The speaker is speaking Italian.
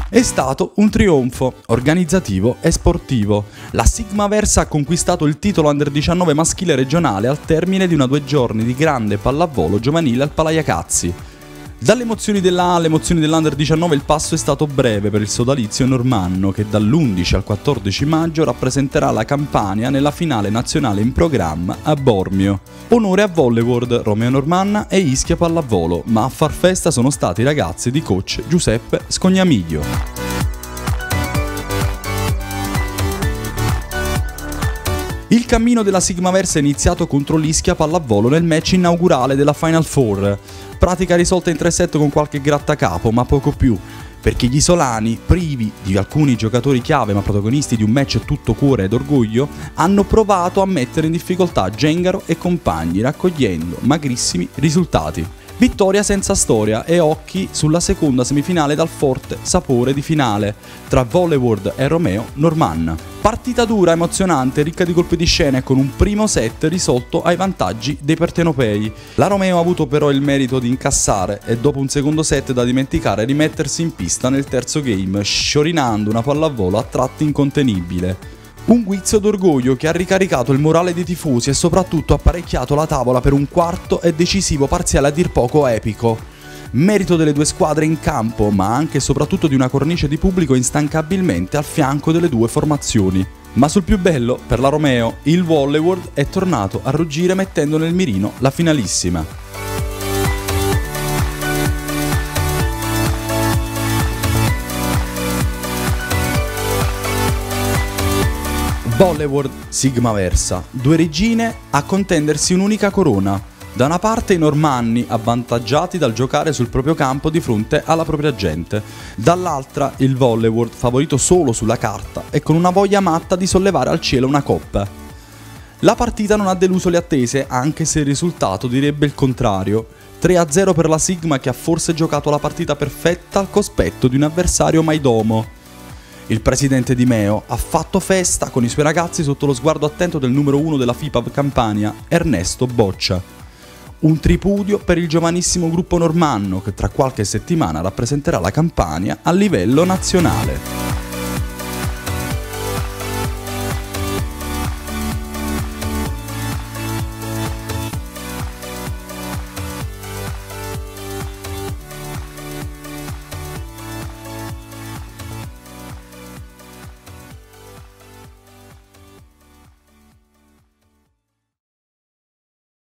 È stato un trionfo organizzativo e sportivo. La Sigma Versa ha conquistato il titolo Under 19 maschile regionale al termine di una 2 giorni di grande pallavolo giovanile al Palaiacazzi. Dalle emozioni della A alle emozioni dell'Under 19 il passo è stato breve per il sodalizio normanno che dall'11 al 14 maggio rappresenterà la Campania nella finale nazionale in programma a Bormio. Onore a Volleyworld, Romeo Normanna e Ischia Pallavolo, ma a far festa sono stati i ragazzi di coach Giuseppe Scognamiglio. Il cammino della Sigma Versa è iniziato contro l'Ischia Pallavolo nel match inaugurale della Final Four. Pratica risolta in 3 set con qualche grattacapo, ma poco più, perché gli isolani, privi di alcuni giocatori chiave ma protagonisti di un match tutto cuore ed orgoglio, hanno provato a mettere in difficoltà Gengaro e compagni, raccogliendo magrissimi risultati. Vittoria senza storia e occhi sulla seconda semifinale dal forte sapore di finale tra Volleyworld e Romeo Normanna. Partita dura, emozionante, ricca di colpi di scena e con un primo set risolto ai vantaggi dei partenopei. La Romeo ha avuto però il merito di incassare e dopo un secondo set da dimenticare rimettersi in pista nel terzo game, sciorinando una pallavolo a tratti incontenibile. Un guizzo d'orgoglio che ha ricaricato il morale dei tifosi e soprattutto ha parecchiato la tavola per un quarto e decisivo parziale a dir poco epico. Merito delle due squadre in campo, ma anche e soprattutto di una cornice di pubblico instancabilmente al fianco delle due formazioni. Ma sul più bello, per la Romeo, il Volleyworld è tornato a ruggire mettendo nel mirino la finalissima. Volleyworld Sigma Versa, 2 regine a contendersi un'unica corona. Da una parte i normanni avvantaggiati dal giocare sul proprio campo di fronte alla propria gente, dall'altra il Volleyworld favorito solo sulla carta e con una voglia matta di sollevare al cielo una coppa. La partita non ha deluso le attese, anche se il risultato direbbe il contrario. 3-0 per la Sigma che ha forse giocato la partita perfetta al cospetto di un avversario maidomo. Il presidente Di Meo ha fatto festa con i suoi ragazzi sotto lo sguardo attento del numero 1 della FIPA Campania, Ernesto Boccia. Un tripudio per il giovanissimo gruppo normanno che tra qualche settimana rappresenterà la Campania a livello nazionale.